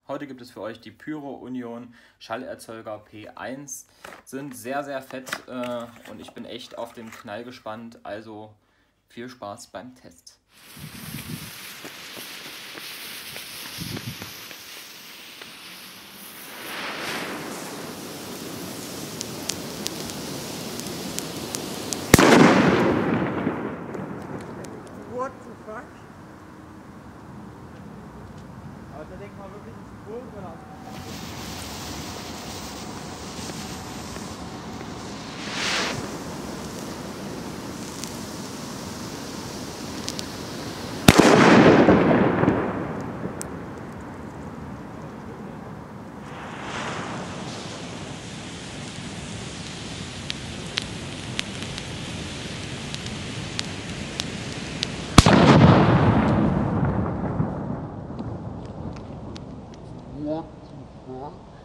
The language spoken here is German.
Heute gibt es für euch die Pyro Union Schallerzeuger P1. Sind sehr, sehr fett und ich bin echt auf den Knall gespannt. Also viel Spaß beim Test. What the fuck? Aber da denkt man wirklich ins Boden gelassen. What the fuck?